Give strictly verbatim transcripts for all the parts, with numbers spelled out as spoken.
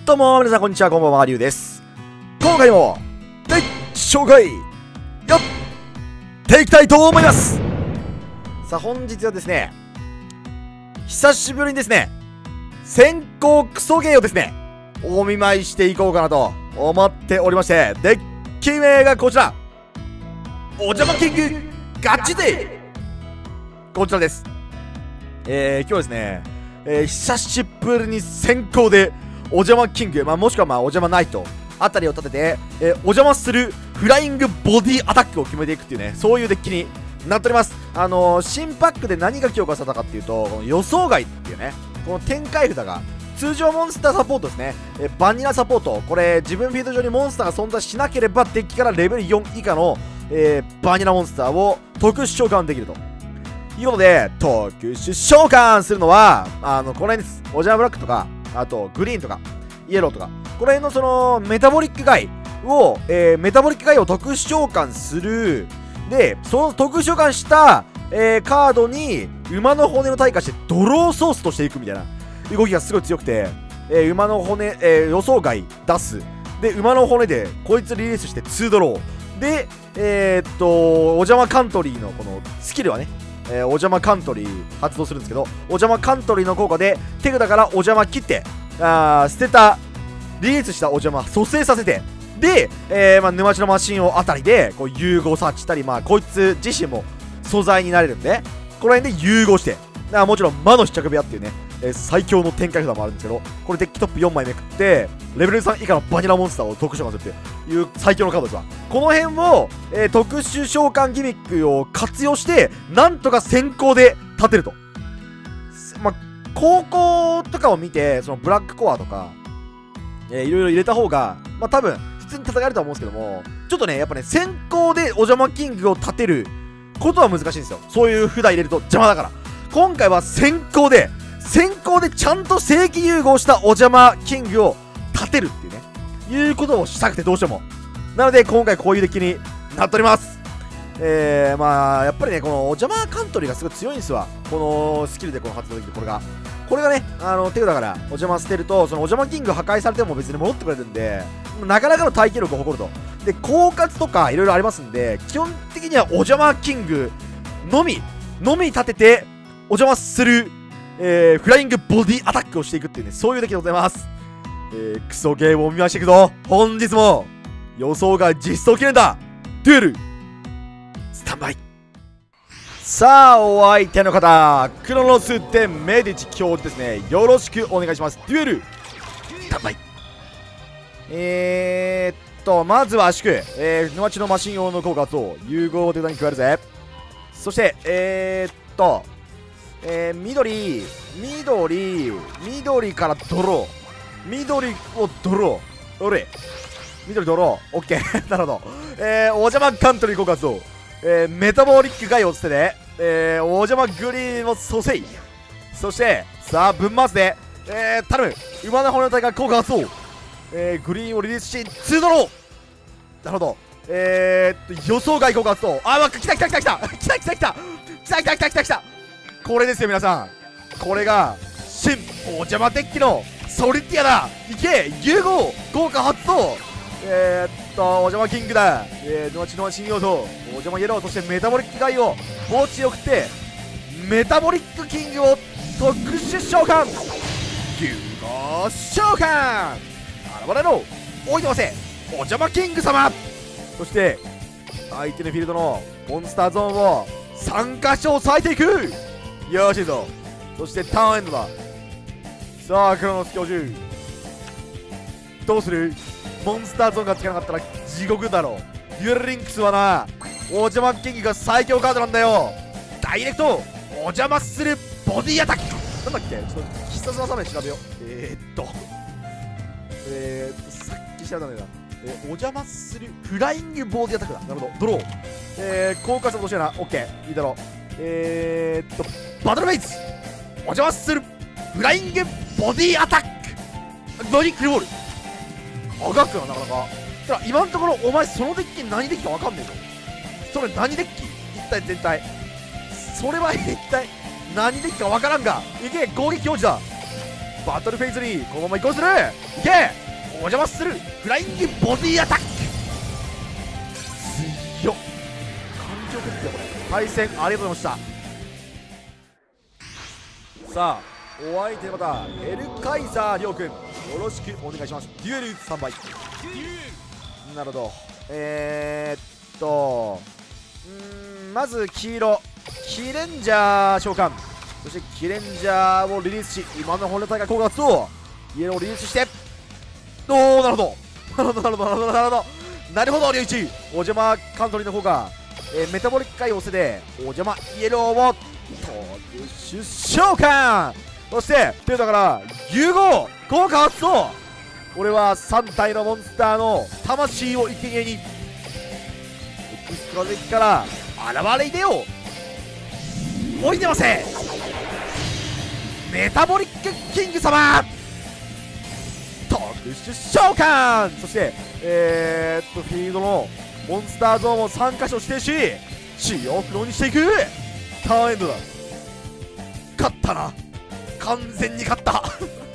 どうも皆さんこんにちは、こんばんは、りゅうです。今回もデッキ紹介やっていきたいと思います。さあ本日はですね、久しぶりにですね、先行クソゲーをですねお見舞いしていこうかなと思っておりまして、デッキ名がこちら、お邪魔キングガチ勢、こちらです。えー、今日ですね、えー、久しぶりに先行でお邪魔キング、まあ、もしくはまあお邪魔ナイトあたりを立てて、えー、お邪魔するフライングボディアタックを決めていくっていうね、そういうデッキになっております。あのー、新パックで何が強化されたかっていうと、この予想外っていうね、この展開札が通常モンスターサポートですね、えー、バニラサポート、これ自分フィールド上にモンスターが存在しなければデッキからレベルよん以下の、えー、バニラモンスターを特殊召喚できるということで、特殊召喚するのはあのこの辺です。お邪魔ブラックとか、あとグリーンとかイエローとか、この辺のそのメタボリックガイを、えー、メタボリックガイを特殊召喚する。でその特殊召喚した、えー、カードに馬の骨の対価してドローソースとしていくみたいな動きがすごい強くて、えー、馬の骨、えー、予想外出す。で馬の骨でこいつリリースしてにドローで、えー、っとお邪魔カントリーのこのスキルはね、えー、お邪魔カントリー発動するんですけど、お邪魔カントリーの効果で手札からお邪魔切って、あー捨てたリリースしたお邪魔蘇生させて、で、えーまあ、沼地のマシンをあたりでこう融合させたり、まあこいつ自身も素材になれるんで、この辺で融合して、だからもちろん魔の試着部屋っていうね、えー、最強の展開札もあるんですけど、これデッキトップよんまいめくってレベルさん以下のバニラモンスターを特殊召喚するっていう最強のカードですわ。この辺を、えー、特殊召喚ギミックを活用してなんとか先行で立てると。まあ高校とかを見て、そのブラックコアとか、えー、いろいろ入れた方がまあ多分普通に戦えるとは思うんですけども、ちょっとねやっぱね先行でお邪魔キングを立てることは難しいんですよ。そういう札入れると邪魔だから、今回は先行で先行でちゃんと正規融合したお邪魔キングを立てるっていうね、いうことをしたくてどうしても。なので今回こういうデッキになっております。えー、まあやっぱりねこのお邪魔カントリーがすごい強いんですわ。このスキルでこの発動できるこれがこれがね、あの手札からお邪魔捨てると、そのお邪魔キング破壊されても別に戻ってくれるんで、なかなかの耐久力を誇ると。で狡猾とかいろいろありますんで、基本的にはお邪魔キングのみのみ立ててお邪魔する、えー、フライングボディアタックをしていくっていうね、そういうデッキでございます。えー、クソゲームを見ましていくぞ。本日も予想が実装記念だ。デュエルスタンバイ。さあお相手の方、クロノスでメディチ教授ですね、よろしくお願いします。デュエルスタンバイ。えーっとまずは圧縮、えー、沼地のマシン用の効果と融合手札に加えるぜ。そしてえー、っとえー、緑緑緑からドロー、緑をドロー、おれ緑ドロー、オッケーなるほど。えー、お邪魔カントリー効果と、えー、メタボリックガイをつってね、えー、お邪魔グリーンを蘇生。そしてさあ分回すで、えー、頼む馬の骨の体が効果発動、えー、グリーンをリリースしにドロー。なるほど。えーっと予想外効果発動。あー、来た来た来た来た来た来た来た来た来た来た来た来た、これですよ皆さん、これが新お邪魔デッキのソリティアだ。いけ融合効果発動。えー、っとお邪魔キングだ。えー、沼地の新要素お邪魔イエロー、そしてメタボリックガイを墓地を送ってメタボリックキングを特殊召喚融合召喚。現れろ置いてませお邪魔キング様。そして相手のフィールドのモンスターゾーンをさん箇所押さえていく。よろしいぞ。そしてターンエンドだ。さあクロノス教授どうする。モンスターゾーンがつかなかったら地獄だろう。デュエルリンクスはな、お邪魔キングが最強カードなんだよ。ダイレクトお邪魔するボディアタックなんだっけ、ちょっと必殺技名調べよう。えー、っとえー、っとさっき調べたんだよな。えー、お邪魔するフライングボディアタックだ。なるほど。ドロー、えー、効果差としてな。オッケーいいだろう。えー、っとバトルベイズお邪魔するフライングボディアタック。何クリボールあがくな、なかなか。ただ今のところお前そのデッキ何デッキか分かんねえぞ。それ何デッキ一体全体、それは一体何デッキか分からんが、いけ攻撃表示だ。 バトルフェイズにこのまま移行する。いけ、お邪魔するフライングボディアタック。強っ、感情的だよこれ。対戦ありがとうございました。さあお相手またエルカイザーりょうくん、よろしくお願いします。デュエルさんばい。なるほど。えー、っとうーんまず黄色キレンジャー召喚、そしてキレンジャーをリリースし、今の本領大会効果発動、イエローをリリースして、おお、なるほどなるほどなるほどなるほどなるほどなるほど、リュウイチお邪魔カントリーの効果、えー、メタボリック回をせでお邪魔イエローを特殊召喚、そしてペルタから融合効果発動。俺はさん体のモンスターの魂を生贄にエクストラデッキから現れいでよ、おいでませメタボリックキング様特殊召喚。そしてえー、っとフィールドのモンスターゾーンをさんかしょ指定し血を黒にしていく。ターンエンドだ。勝ったな、完全に勝った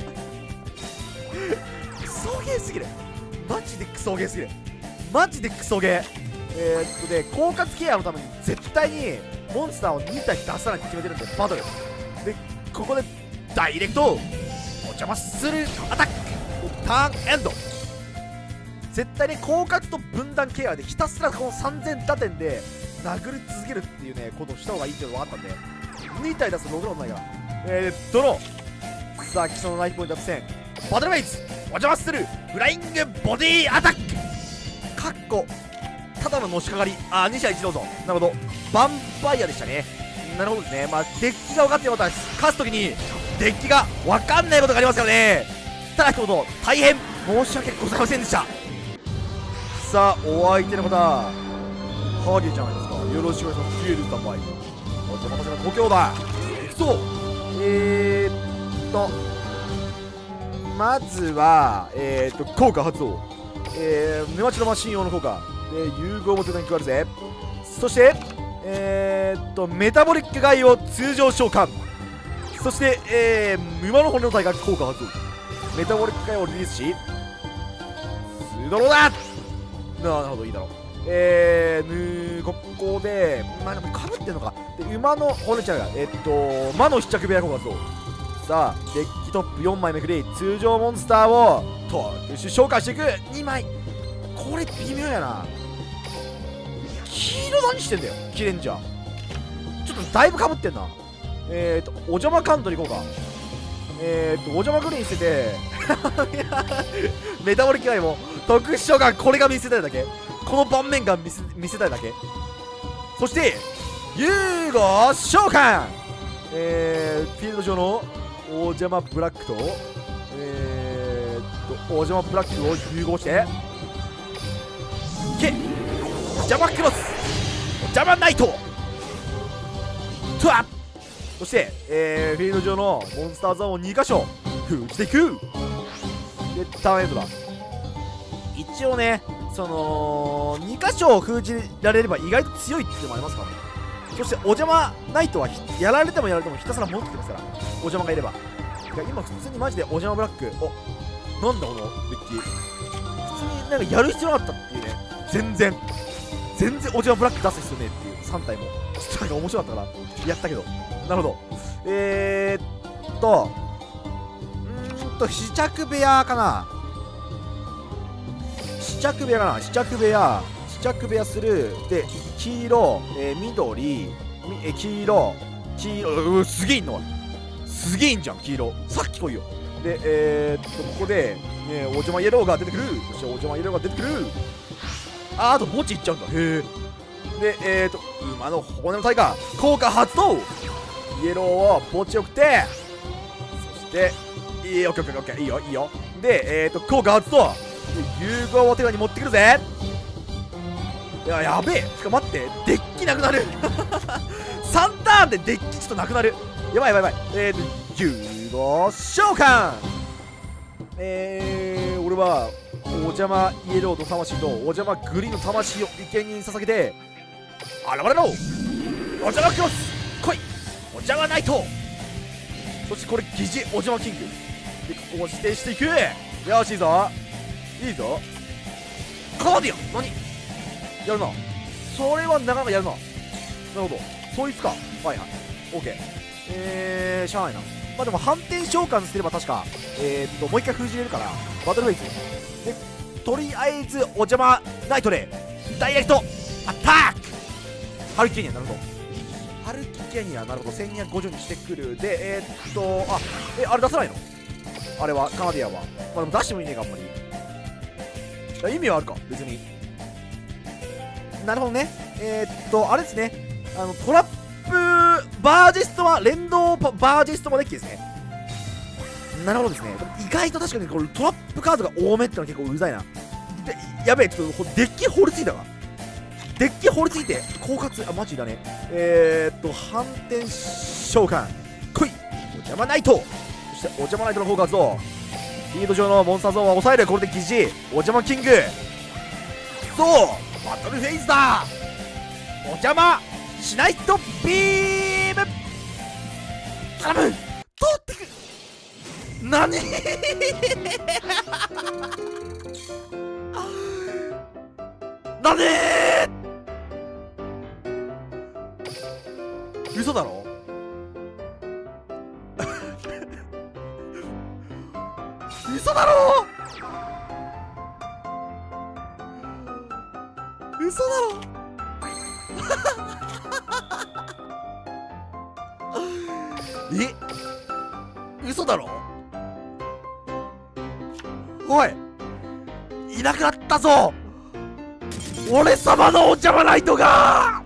クソゲーすぎる、マジでクソゲーすぎる、マジでクソゲー。えー、っとで狡猾ケアのために絶対にモンスターをに体出さないって決めてるんで、バトルでここでダイレクトお邪魔するアタックターンエンド。絶対に狡猾と分断ケアでひたすらこのさんぜん打点で殴り続けるっていうねことをした方がいいっていうのが分かったんで、に体出すとろくろもないから、えー、ドロー。さあ基礎のナイフポイントアップ戦バトルフェイズお邪魔するフライングボディアタックかっこただののしかかり、あーに社いちどうぞ。なるほど、ヴァンパイアでしたね。なるほどですね。まあデッキが分かってよかったです。勝つときにデッキが分かんないことがありますよね。ただ一言大変申し訳ございませんでした。さあお相手の方ハーゲーじゃないですか、よろしくお願いします。デュエル乾杯。お邪魔させの故郷だ。いくぞ。えーっとまずはえーっと効果発動、えー、沼地のマシン用の効果で融合も手段に加わるぜ。そしてえー、っとメタボリックガを通常召喚、そしてえー、馬の骨の体が効果発動、メタボリックガをリリースしスドローだ。なるほど、いいだろう。えー、ぬここでまあでもかぶってんのかで、馬の骨ちゃうがえー、っと魔の試着部屋効果発動。さあデッキトップよんまいめくり通常モンスターを特殊召喚していく。にまいこれ微妙やな。黄色何してんだよキレンジャー、ちょっとだいぶかぶってんな。えーとお邪魔カントリー効果、えーとお邪魔グリーンしててメタボリックガイも特殊召喚、これが見せたいだけ、この盤面が見せ見せたいだけ。そして融合召喚、えー、フィールド上のお邪魔ブラックとえー、っとお邪魔ブラックを融合してけ邪魔クロス邪魔ナイトトワッ。そして、えー、フィールド上のモンスターゾーンをにかしょ封じていく。でターンエンドだ。一応ねそのにかしょを封じられれば意外と強いっていうのもありますからね。そしてお邪魔ナイトはやられてもやられてもひたすら戻ってきますから、お邪魔がいれば。いや今普通にマジでお邪魔ブラック、おなんだこのデッキ、普通になんかやる必要なかったっていうね。全然全然お邪魔ブラック出す必要ねっていうさん体もちょっとなんか面白かったからやったけど。なるほど。えーっとうーんと試着部屋かな、試着部屋かな試着部屋試着部屋するで黄色、えー、緑みえ黄色黄色ううすげえいんのすげえいんじゃん黄色、さっき来いよ。でえー、っとここで、ね、お邪魔イエローが出てくる。そしてお邪魔イエローが出てくる。ああと墓地いっちゃうんだ。へえ。でえー、っと馬の骨の体が効果発動、イエローを墓地送って、そしていいよ、オッケーオッケーオッケー、いいよいいよ。でえー、っと効果発動、融合を手に持ってくるぜ。いややべえ、つか待ってデッキなくなるさんターンでデッキちょっとなくなる。やばいやばいやばい。えーと融合召喚、えー俺はお邪魔イエローの魂とお邪魔グリーンの魂を生贄に捧げて現れろお邪魔クロス来いお邪魔ナイト、そしてこれ疑似お邪魔キングで、ここを指定していく。よし、いいぞいいぞ。カーディアン何やるな。それはなかなかやるな。なるほど、そいつか。はいはい、オッケー。えー、しゃあないな。まあでも反転召喚すれば確かえーっともう一回封じれるから、バトルフェイズでとりあえずお邪魔ナイトでダイレクトアタック。ハルキケニア、なるほど。ハルキケニア、なるほど。せんにひゃくごじゅうにしてくる。で、えー、っとあえあれ出さないの、あれはカナディアは。まあでも出してもいいね、あんまり。いや意味はあるか別に。なるほどね。えー、っとあれですね、あのトラップバージェストマ連動バージェストマデッキですね。なるほどですね。意外と確かにこれトラップカードが多めってのは結構うざいな。でやべえ、ちょっとデッキ掘りついたわ。デッキ掘りついて狡猾、あマジだね。えー、っと反転召喚来いお邪魔ナイト。そしてお邪魔ナイトの効果発動。フィールド上のモンスターゾーンは抑える。これで疑似お邪魔キング。そうバトルフェイズだ。お邪魔しないとビーム頼む、通ってく。なになに嘘だろ嘘だろ嘘だろえ嘘だろ。おいいなくなったぞ俺様のお邪魔ナイトが。